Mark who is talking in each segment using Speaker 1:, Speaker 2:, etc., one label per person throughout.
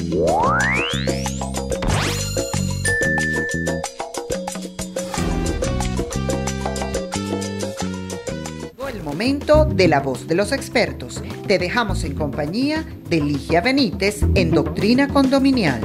Speaker 1: El momento de la voz de los expertos. Te dejamos en compañía de Ligia Benítez en Doctrina Condominial.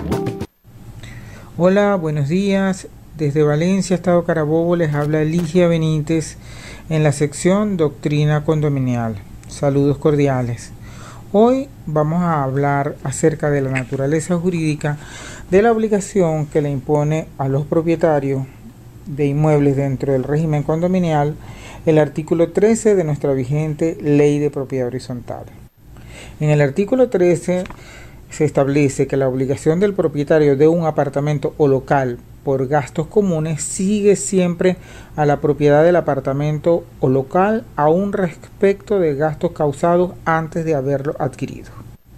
Speaker 2: Hola, buenos días. Desde Valencia, Estado Carabobo, les habla Ligia Benítez en la sección Doctrina Condominial. Saludos cordiales. Hoy vamos a hablar acerca de la naturaleza jurídica de la obligación que le impone a los propietarios de inmuebles dentro del régimen condominial el artículo 13 de nuestra vigente Ley de Propiedad Horizontal. En el artículo 13 se establece que la obligación del propietario de un apartamento o local por gastos comunes sigue siempre a la propiedad del apartamento o local aún respecto de gastos causados antes de haberlo adquirido.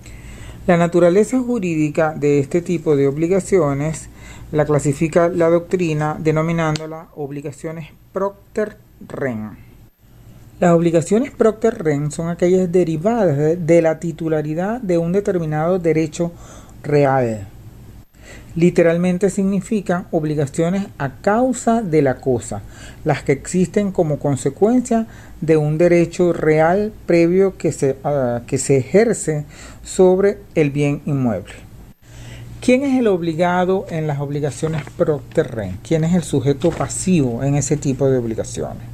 Speaker 2: La naturaleza jurídica de este tipo de obligaciones la clasifica la doctrina denominándola obligaciones Procter-Ren. Las obligaciones Procter-Ren son aquellas derivadas de la titularidad de un determinado derecho real. Literalmente significan obligaciones a causa de la cosa, las que existen como consecuencia de un derecho real previo que se ejerce sobre el bien inmueble. ¿Quién es el obligado en las obligaciones Procter-Ren? ¿Quién es el sujeto pasivo en ese tipo de obligaciones?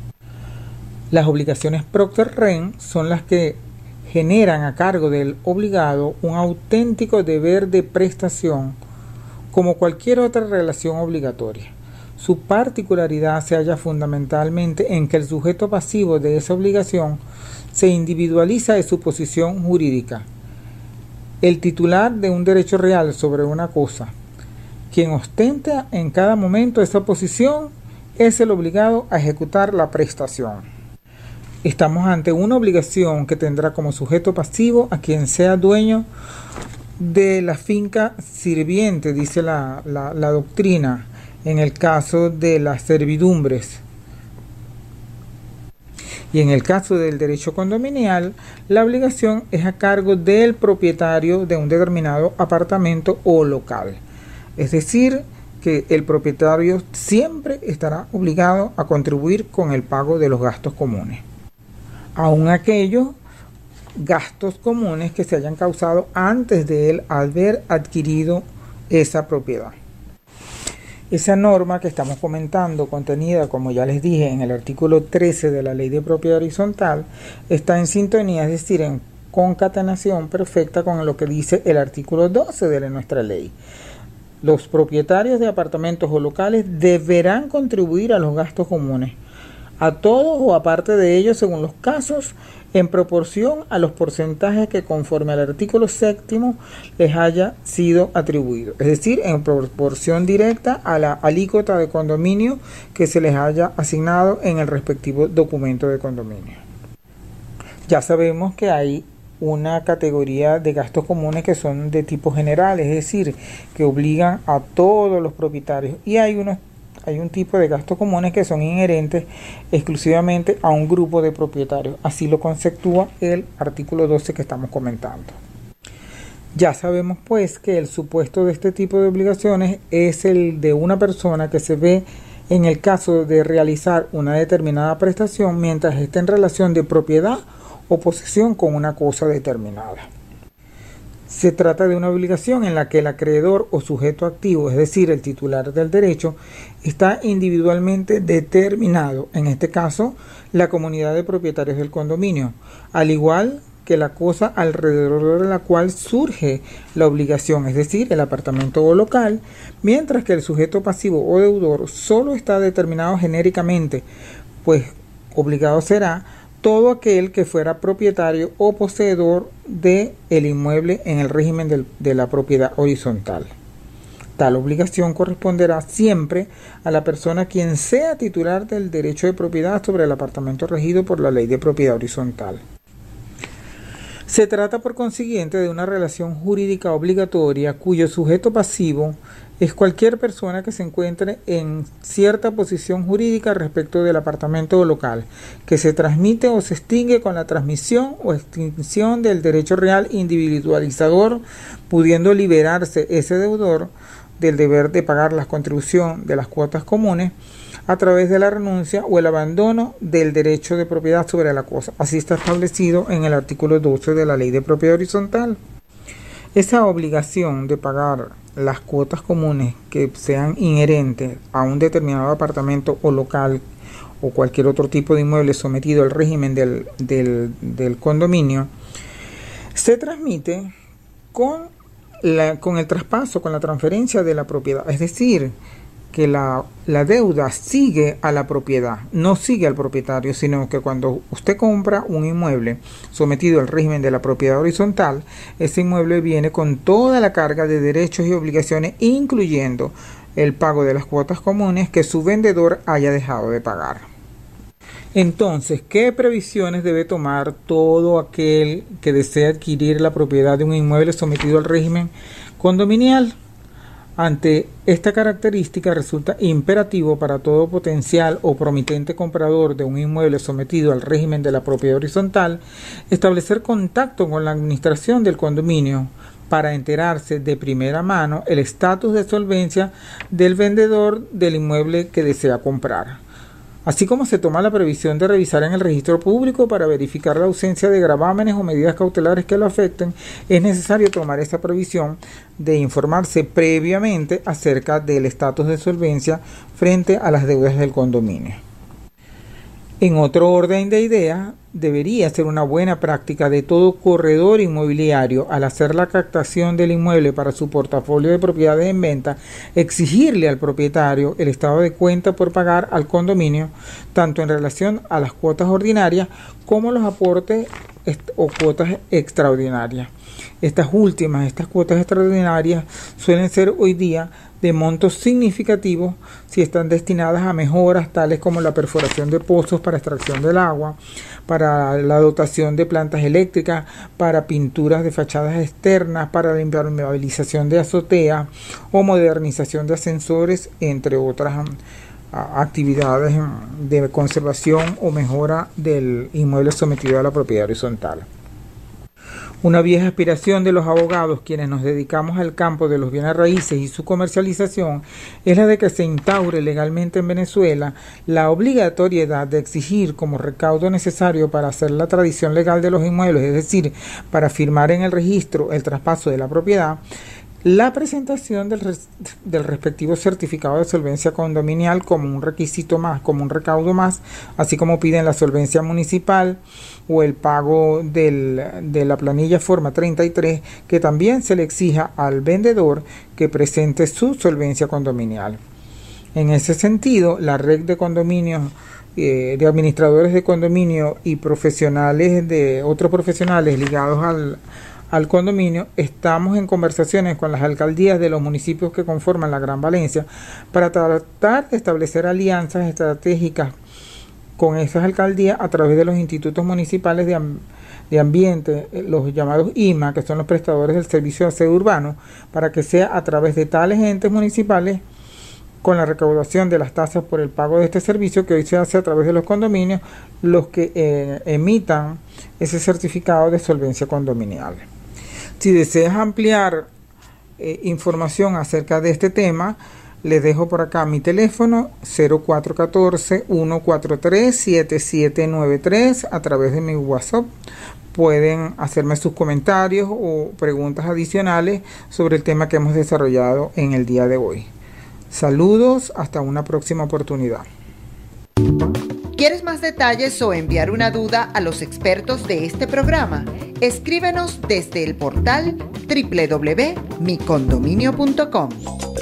Speaker 2: Las obligaciones Procter-Ren son las que generan a cargo del obligado un auténtico deber de prestación como cualquier otra relación obligatoria. Su particularidad se halla fundamentalmente en que el sujeto pasivo de esa obligación se individualiza de su posición jurídica. El titular de un derecho real sobre una cosa, quien ostenta en cada momento esa posición, es el obligado a ejecutar la prestación. Estamos ante una obligación que tendrá como sujeto pasivo a quien sea dueño de la finca sirviente, dice la doctrina, en el caso de las servidumbres. Y en el caso del derecho condominial, la obligación es a cargo del propietario de un determinado apartamento o local. Es decir, que el propietario siempre estará obligado a contribuir con el pago de los gastos comunes, aun aquellos gastos comunes que se hayan causado antes de él haber adquirido esa propiedad. Esa norma que estamos comentando, contenida, como ya les dije, en el artículo 13 de la Ley de Propiedad Horizontal, está en sintonía, es decir, en concatenación perfecta con lo que dice el artículo 12 de nuestra ley. Los propietarios de apartamentos o locales deberán contribuir a los gastos comunes, a todos o aparte de ellos según los casos, en proporción a los porcentajes que conforme al artículo 7 les haya sido atribuido, es decir, en proporción directa a la alícuota de condominio que se les haya asignado en el respectivo documento de condominio. Ya sabemos que hay una categoría de gastos comunes que son de tipo general, es decir, que obligan a todos los propietarios, y hay un tipo de gastos comunes que son inherentes exclusivamente a un grupo de propietarios. Así lo conceptúa el artículo 12 que estamos comentando. Ya sabemos pues que el supuesto de este tipo de obligaciones es el de una persona que se ve en el caso de realizar una determinada prestación mientras esté en relación de propiedad o posesión con una cosa determinada. Se trata de una obligación en la que el acreedor o sujeto activo, es decir, el titular del derecho, está individualmente determinado, en este caso, la comunidad de propietarios del condominio, al igual que la cosa alrededor de la cual surge la obligación, es decir, el apartamento o local, mientras que el sujeto pasivo o deudor solo está determinado genéricamente, pues obligado será todo aquel que fuera propietario o poseedor del inmueble en el régimen de la propiedad horizontal. Tal obligación corresponderá siempre a la persona quien sea titular del derecho de propiedad sobre el apartamento regido por la Ley de Propiedad Horizontal. Se trata por consiguiente de una relación jurídica obligatoria cuyo sujeto pasivo es cualquier persona que se encuentre en cierta posición jurídica respecto del apartamento o local, que se transmite o se extingue con la transmisión o extinción del derecho real individualizador, pudiendo liberarse ese deudor del deber de pagar la contribución de las cuotas comunes a través de la renuncia o el abandono del derecho de propiedad sobre la cosa. Así está establecido en el artículo 12 de la Ley de Propiedad Horizontal. Esa obligación de pagar las cuotas comunes que sean inherentes a un determinado apartamento o local o cualquier otro tipo de inmueble sometido al régimen del condominio se transmite con el traspaso, con la transferencia de la propiedad. Es decir, que la deuda sigue a la propiedad, no sigue al propietario, sino que cuando usted compra un inmueble sometido al régimen de la propiedad horizontal, ese inmueble viene con toda la carga de derechos y obligaciones, incluyendo el pago de las cuotas comunes que su vendedor haya dejado de pagar. Entonces, ¿qué previsiones debe tomar todo aquel que desea adquirir la propiedad de un inmueble sometido al régimen condominial? Ante esta característica resulta imperativo para todo potencial o promitente comprador de un inmueble sometido al régimen de la propiedad horizontal establecer contacto con la administración del condominio para enterarse de primera mano el estatus de solvencia del vendedor del inmueble que desea comprar. Así como se toma la previsión de revisar en el registro público para verificar la ausencia de gravámenes o medidas cautelares que lo afecten, es necesario tomar esa previsión de informarse previamente acerca del estatus de solvencia frente a las deudas del condominio. En otro orden de ideas, debería ser una buena práctica de todo corredor inmobiliario al hacer la captación del inmueble para su portafolio de propiedades en venta, exigirle al propietario el estado de cuenta por pagar al condominio, tanto en relación a las cuotas ordinarias como los aportes o cuotas extraordinarias. Estas cuotas extraordinarias suelen ser hoy día de montos significativos si están destinadas a mejoras tales como la perforación de pozos para extracción del agua, para la dotación de plantas eléctricas, para pinturas de fachadas externas, para la impermeabilización de azotea o modernización de ascensores, entre otras actividades de conservación o mejora del inmueble sometido a la propiedad horizontal. Una vieja aspiración de los abogados, quienes nos dedicamos al campo de los bienes raíces y su comercialización, es la de que se instaure legalmente en Venezuela la obligatoriedad de exigir como recaudo necesario para hacer la tradición legal de los inmuebles, es decir, para firmar en el registro el traspaso de la propiedad, la presentación del respectivo certificado de solvencia condominial como un requisito más, como un recaudo más, así como piden la solvencia municipal o el pago de la planilla forma 33, que también se le exija al vendedor que presente su solvencia condominial. En ese sentido, la red de condominios, de administradores de condominio y profesionales de otros profesionales ligados al condominio, estamos en conversaciones con las alcaldías de los municipios que conforman la Gran Valencia para tratar de establecer alianzas estratégicas con esas alcaldías a través de los institutos municipales de ambiente, los llamados IMA, que son los prestadores del servicio de aseo urbano, para que sea a través de tales entes municipales, con la recaudación de las tasas por el pago de este servicio que hoy se hace a través de los condominios, los que emitan ese certificado de solvencia condominial. Si deseas ampliar información acerca de este tema, les dejo por acá mi teléfono 0414-143-7793 a través de mi WhatsApp. Pueden hacerme sus comentarios o preguntas adicionales sobre el tema que hemos desarrollado en el día de hoy. Saludos, hasta una próxima oportunidad.
Speaker 1: ¿Quieres más detalles o enviar una duda a los expertos de este programa? Escríbenos desde el portal www.micondominio.com.